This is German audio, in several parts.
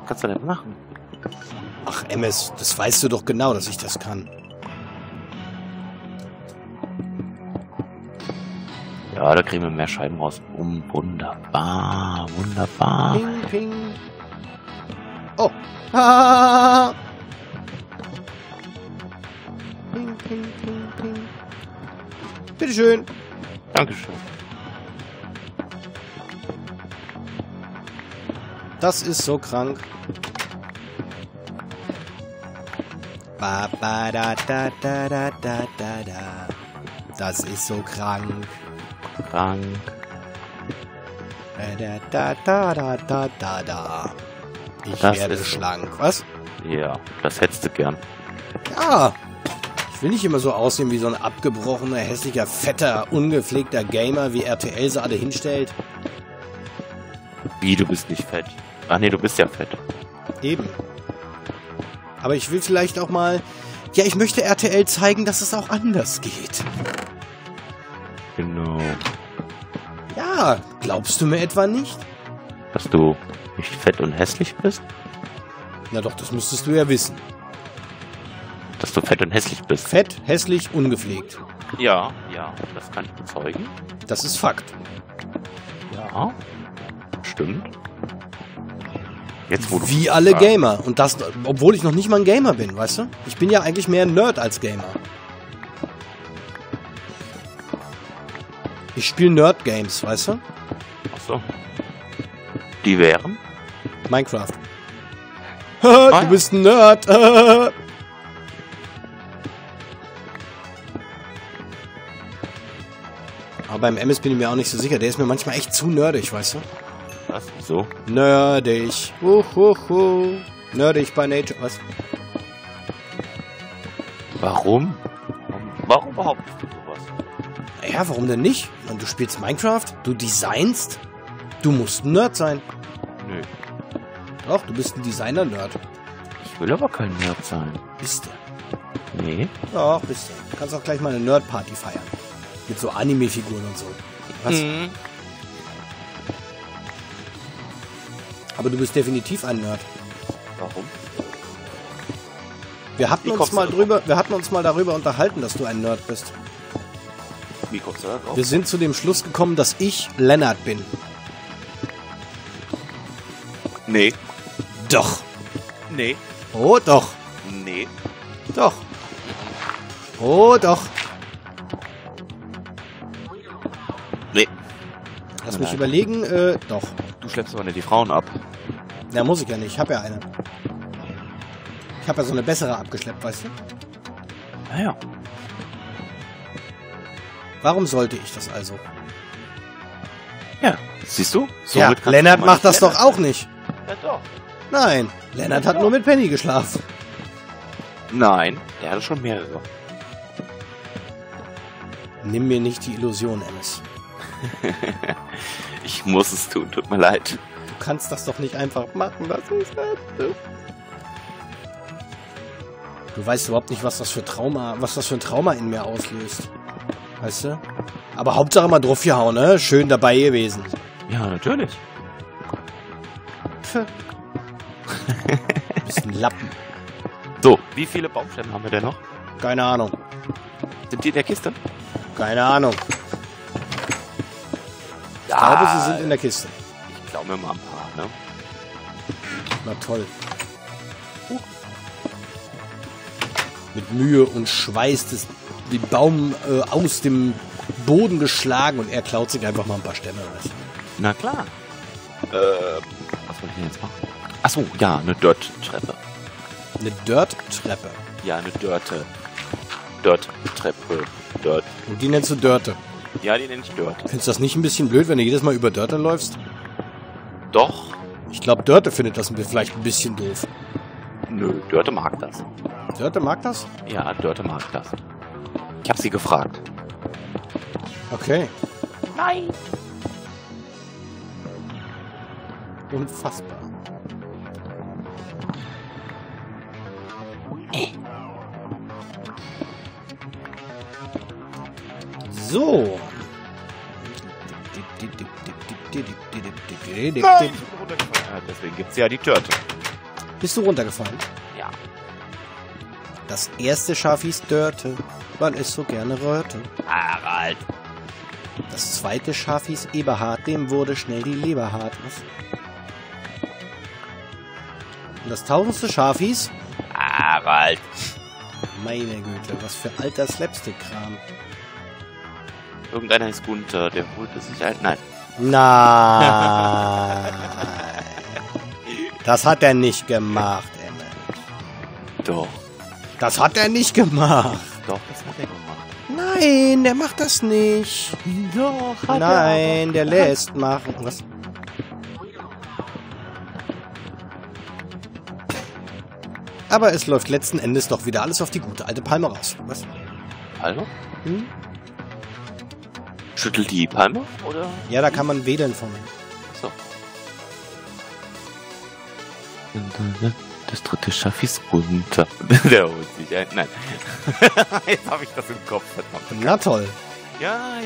kannst du denn machen? Ach, MS, das weißt du doch genau, dass ich das kann. Ja, da kriegen wir mehr Scheiben raus. Wunderbar, wunderbar. Ping, ping. Oh. Ah. Ping, ping, ping, ping. Bitteschön. Dankeschön. Das ist so krank. Ba, ba, da, da, da, da, da, da. Das ist so krank. Krank. Da, da, da, da, da, da, da. Ich Das werde ist so. schlank. Was? Ja, das hättest du gern. Ja. Ich will nicht immer so aussehen wie so ein abgebrochener, hässlicher, fetter, ungepflegter Gamer, wie RTL sie alle hinstellt. Wie, du bist nicht fett? Ach nee, du bist ja fett. Eben. Aber ich will vielleicht auch mal... Ja, ich möchte RTL zeigen, dass es auch anders geht. Genau. Ja, glaubst du mir etwa nicht? Dass du nicht fett und hässlich bist? Na doch, das müsstest du ja wissen. Dass du fett und hässlich bist? Fett, hässlich, ungepflegt. Ja, ja, das kann ich bezeugen. Das ist Fakt. Ja, stimmt. Jetzt, wo du Wie alle Gamer. Und das, obwohl ich noch nicht mal ein Gamer bin, weißt du? Ich bin ja eigentlich mehr ein Nerd als Gamer. Ich spiele Nerd-Games, weißt du? Achso. Die wären? Minecraft. Du bist ein Nerd. Aber beim MS bin ich mir auch nicht so sicher. Der ist mir manchmal echt zu nerdig, weißt du? Was? So? Nerdig. Nerdig by nature. Was? Warum? Warum behauptest du sowas? Ja, warum denn nicht? Und du spielst Minecraft? Du designst? Du musst ein Nerd sein. Nö. Doch, du bist ein Designer-Nerd. Ich will aber kein Nerd sein. Bist du? Nee. Doch, bist du. Du kannst auch gleich mal eine Nerd-Party feiern. Mit so Anime-Figuren und so. Was? Mhm. Aber du bist definitiv ein Nerd. Warum? Wir hatten uns mal darüber unterhalten, dass du ein Nerd bist. Wie kommst du da drauf? Wir sind zu dem Schluss gekommen, dass ich Lennart bin. Nee. Doch. Nee. Oh, doch. Nee. Doch. Oh, doch. Nee. Lass mich überlegen. Doch. Du schleppst aber nicht die Frauen ab. Na, muss ich ja nicht. Ich habe ja eine. Ich habe ja so eine bessere abgeschleppt, weißt du? Naja. Warum sollte ich das also? Ja. Siehst du? Ja, Somit kannst Lennart du mal macht das nicht doch auch nicht. Ja, doch. Nein, Lennart hat nur mit Penny geschlafen. Nein, der hatte schon mehrere. Nimm mir nicht die Illusion, Emmis. Ich muss es tun, tut mir leid. Du kannst das doch nicht einfach machen, das ist nicht. Du weißt überhaupt nicht, was das für ein Trauma in mir auslöst. Weißt du? Aber Hauptsache mal draufgehauen, ne? Schön dabei gewesen. Ja, natürlich. Pff. Du bist ein Lappen. So, wie viele Baumstämme haben wir denn noch? Keine Ahnung. Sind die in der Kiste? Keine Ahnung. Ich glaube, sie sind in der Kiste. Ich glaube mir mal ein paar, ne? Na toll. Mit Mühe und Schweiß den Baum aus dem Boden geschlagen und er klaut sich einfach mal ein paar Stämme. Weißt du? Na klar. Was wollte ich denn jetzt machen? Achso, ja, eine Dirt-Treppe. Eine Dirt-Treppe. Ja, eine Dirt-Treppe. Dirt. Und die nennst du Dörte. Ja, die nenne ich Dirt. Findest du das nicht ein bisschen blöd, wenn du jedes Mal über Dörte läufst? Doch. Ich glaube, Dörte findet das vielleicht ein bisschen doof. Nö, Dörte mag das. Dörte mag das? Ja, Dörte mag das. Ich habe sie gefragt. Okay. Nein. Unfassbar. So. Nein, ich bin runtergefallen. Ja, deswegen gibt's ja die Dörte. Bist du runtergefallen? Ja. Das erste Schaf hieß Dörte, weil es so gerne rührte. Harald. Das zweite Schaf hieß Eberhard, dem wurde schnell die Leber hart. Was? Und das 1000. Schaf hieß? Harald. Meine Güte, was für alter Slapstick-Kram. Irgendeiner ist Gunther, der holte sich ein... Nein. Nein. Das hat er nicht gemacht, Emmett. Doch. Das hat er nicht gemacht. Doch, das hat er gemacht. Nein, der macht das nicht. Doch, hat Nein, der lässt machen. Was? Aber es läuft letzten Endes doch wieder alles auf die gute alte Palme raus. Was? Palme? Hm? Schüttelt die Palme, oder? Ja, da kann man wedeln von. So. Das dritte Schaf ist Gunther. Der holt sich ein. Nein. Jetzt habe ich das im Kopf, verdammt. Na toll. Ja.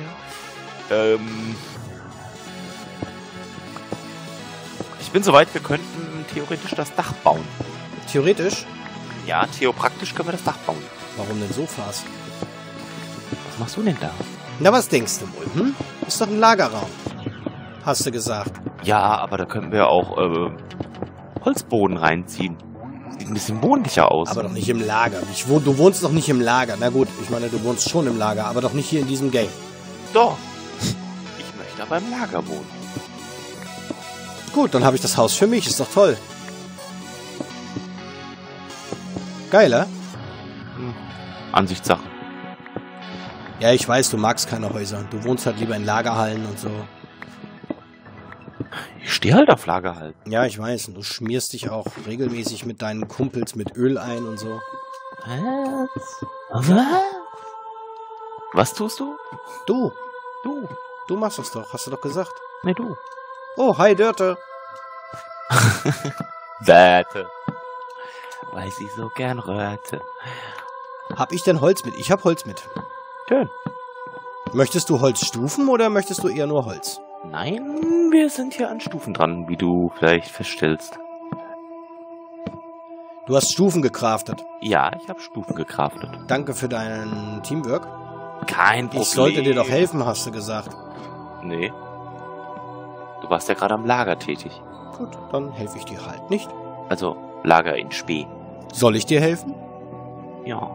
Ich bin soweit, wir könnten theoretisch das Dach bauen. Theoretisch? Ja, theopraktisch können wir das Dach bauen. Warum denn Sofas? Was machst du denn da? Na, was denkst du wohl, hm? Ist doch ein Lagerraum. Hast du gesagt. Ja, aber da können wir auch Holzboden reinziehen. Sieht ein bisschen wohnlicher aus. Aber doch nicht im Lager. Du wohnst doch nicht im Lager. Na gut, ich meine, du wohnst schon im Lager, aber doch nicht hier in diesem Game. Doch. Ich möchte aber im Lager wohnen. Gut, dann habe ich das Haus für mich. Ist doch toll. Geiler? Ansichtssache. Ja, ich weiß, du magst keine Häuser. Du wohnst halt lieber in Lagerhallen und so. Ich stehe halt auf Lagerhallen. Ja, ich weiß. Und du schmierst dich auch regelmäßig mit deinen Kumpels mit Öl ein und so. Was? Was tust du? Du. Du. Du machst das doch. Hast du doch gesagt. Nee, du. Oh, hi, Dörte. Dörte. Weil sie so gern rührte. Hab ich denn Holz mit? Ich hab Holz mit. Schön. Möchtest du Holzstufen oder möchtest du eher nur Holz? Nein, wir sind hier an Stufen dran, wie du vielleicht feststellst. Du hast Stufen gecraftet. Ja, ich habe Stufen gecraftet. Danke für deinen Teamwork. Kein Problem. Ich sollte dir doch helfen, hast du gesagt. Nee. Du warst ja gerade am Lager tätig. Gut, dann helfe ich dir halt nicht. Also, Lager in Spee. Soll ich dir helfen? Ja.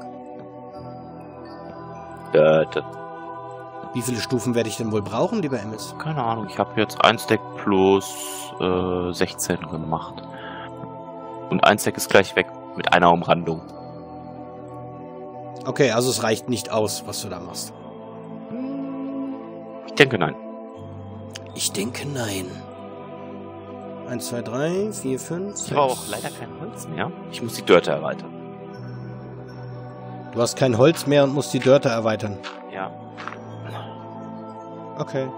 Dörte. Wie viele Stufen werde ich denn wohl brauchen, lieber MS? Keine Ahnung, ich habe jetzt ein Stack plus 16 gemacht. Und ein Stack ist gleich weg, mit einer Umrandung. Okay, also es reicht nicht aus, was du da machst. Ich denke nein. Ich denke nein. 1, 2, 3, 4, 5, 6. Ich habe auch leider kein Holz mehr. Ich muss die Dörte erweitern. Du hast kein Holz mehr und musst die Dörte erweitern. Ja. Okay.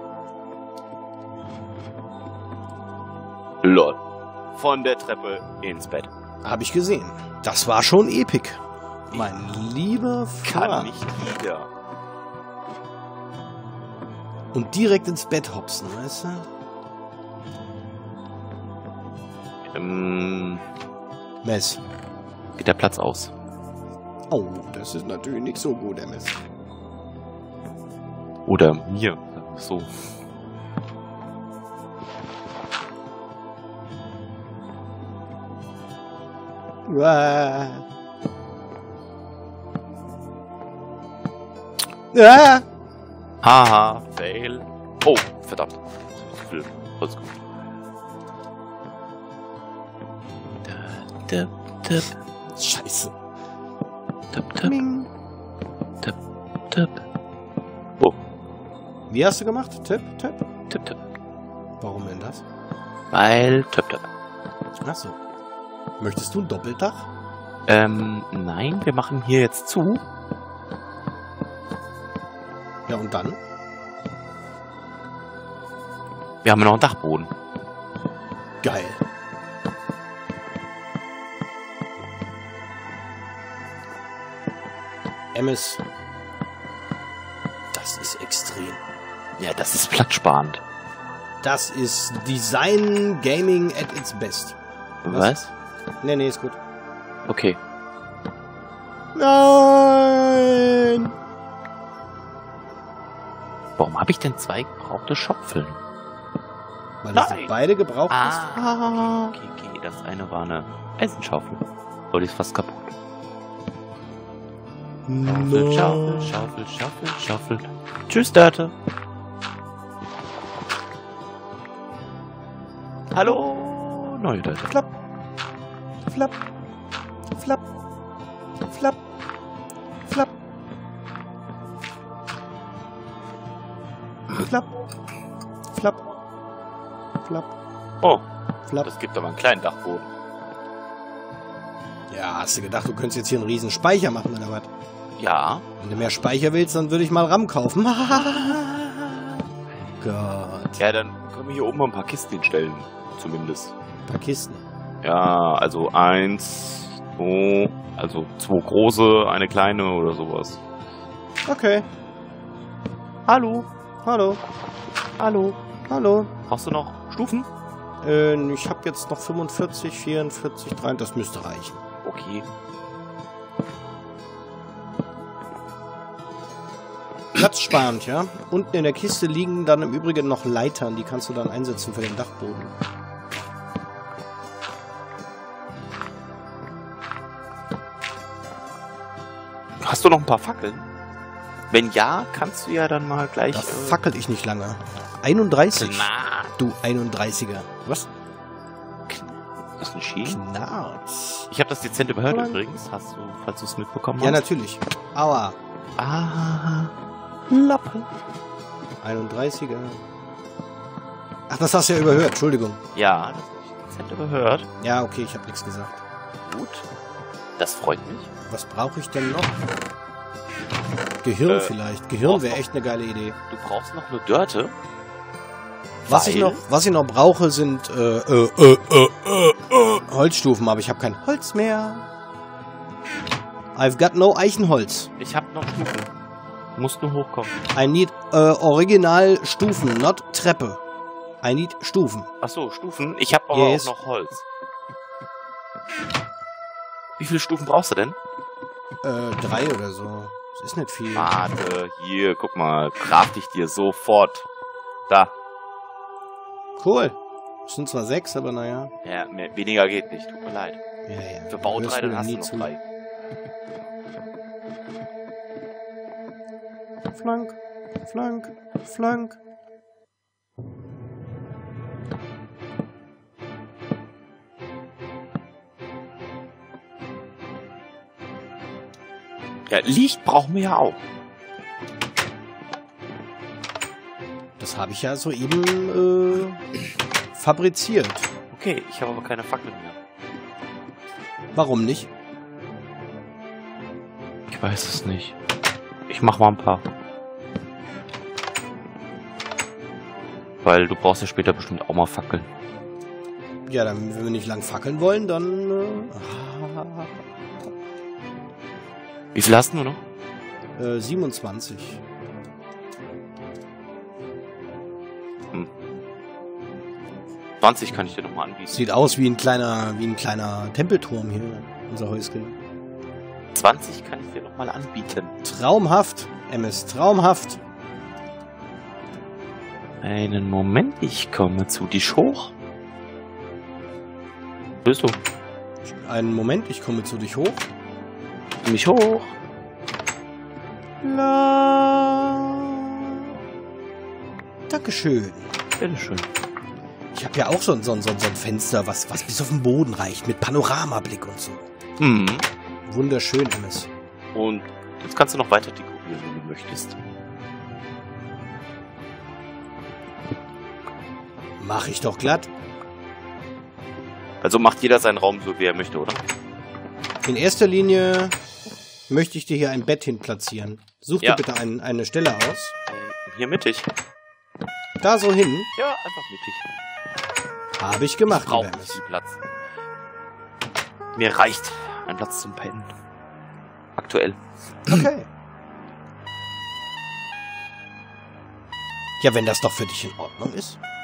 Lol. Von der Treppe ins Bett. Habe ich gesehen. Das war schon epic. Mein lieber Kann Freund. nicht wieder. Und direkt ins Bett hopsen, weißt du? Mess. Geht der Platz aus. Oh, das ist natürlich nicht so gut, MS. Oder mir. So. Ah. Ah. Haha, fail. Oh, verdammt. Viel Holz gut. Scheiße. Ming. Oh. Wie hast du gemacht? Tipp, tipp? Tipp. Warum denn das? Weil Tipp. Achso. Möchtest du ein Doppeldach? Nein, wir machen hier jetzt zu. Ja, und dann? Wir haben noch einen Dachboden. Geil. MS. Das ist extrem. Ja, das ist platzsparend. Das ist Design Gaming at its best. Was? Nee, ist gut. Okay. Nein! Warum habe ich denn 2 gebrauchte Schopfeln? Weil das beide gebraucht ist. Okay. Das eine war eine Eisenschaufel. Oh, die ist fast kaputt. Schaufel. Tschüss, Dörte. Hallo, neue Dörte. Flap. Flap. Flap. Flap. Flap. Flap. Flap. Flap. Oh, Flap. das gibt aber einen kleinen Dachboden. Ja, hast du gedacht, du könntest jetzt hier einen riesen Speicher machen oder was? Ja. Wenn du mehr Speicher willst, dann würde ich mal RAM kaufen. Gott. Ja, dann können wir hier oben mal ein paar Kisten hinstellen. Zumindest. Ein paar Kisten. Ja, also 1, 2, also 2 große, eine kleine oder sowas. Okay. Hallo. Hallo. Hallo. Hallo. Brauchst du noch Stufen? Ich habe jetzt noch 45, 44, 3, das müsste reichen. Okay. Platzsparend, ja. Unten in der Kiste liegen dann im Übrigen noch Leitern, die kannst du dann einsetzen für den Dachboden. Hast du noch ein paar Fackeln? Wenn ja, kannst du ja dann mal gleich... Da fackel ich nicht lange. 31? Na, Du 31er. Was? das ist ein Ski. Knarz. Ich habe das dezent überhört Oder? übrigens. Hast du, falls du es mitbekommen Ja, hast? natürlich. Aua. Ah, Lappen. 31er. Ach, das hast du ja überhört. Entschuldigung. Ja, das habe ich dezent überhört. Ja, okay, ich habe nichts gesagt. Gut. Das freut mich. Was brauche ich denn noch? Gehirn vielleicht. Gehirn wäre echt eine geile Idee. Du brauchst noch eine Dörte. Was ich noch brauche, sind Holzstufen, aber ich habe kein Holz mehr. I've got no Eichenholz. Ich habe noch Stufen. Du musst nur hochkommen. I need original Stufen, not Treppe. I need Stufen. Achso, Stufen. Ich habe aber Yes. auch noch Holz. Wie viele Stufen brauchst du denn? 3 oder so. Das ist nicht viel. Warte, hier, guck mal. Craft ich dir sofort. Da. Cool. Das sind zwar 6, aber naja. Ja, weniger geht nicht. Tut mir leid. Ja. Für Bau 3, Hörst dann mir hast du nie noch zu. 3. Flank, Flank, Flank. Ja, Licht brauchen wir ja auch. Das habe ich ja soeben fabriziert. Okay, ich habe aber keine Fackeln mehr. Warum nicht? Ich weiß es nicht. Ich mach mal ein paar. Weil du brauchst ja später bestimmt auch mal Fackeln. Ja, dann, wenn wir nicht lang fackeln wollen, dann... Wie viel hast du noch? 27. 20 kann ich dir nochmal anbieten. Sieht aus wie ein kleiner Tempelturm hier, unser Häuschen. 20 kann ich dir nochmal anbieten. Traumhaft, MS, traumhaft. Einen Moment, ich komme zu dich hoch. Bist du? Einen Moment, ich komme zu dich hoch. Mich hoch. La. Dankeschön. Bitteschön. Ich habe ja auch so ein Fenster, was bis auf den Boden reicht, mit Panoramablick und so. Mhm. Wunderschön, MS. Und jetzt kannst du noch weiter dekorieren, wenn du möchtest. Mach ich doch glatt. Also macht jeder seinen Raum so, wie er möchte, oder? In erster Linie möchte ich dir hier ein Bett hin platzieren. Such dir bitte eine Stelle aus. Hier mittig. Da so hin. Ja, einfach mittig. Habe ich gemacht, Ich brauche lieber nicht MS. viel Platz. Mir reicht ein Platz zum Pennen. Aktuell. Okay. Ja, wenn das doch für dich in Ordnung ist.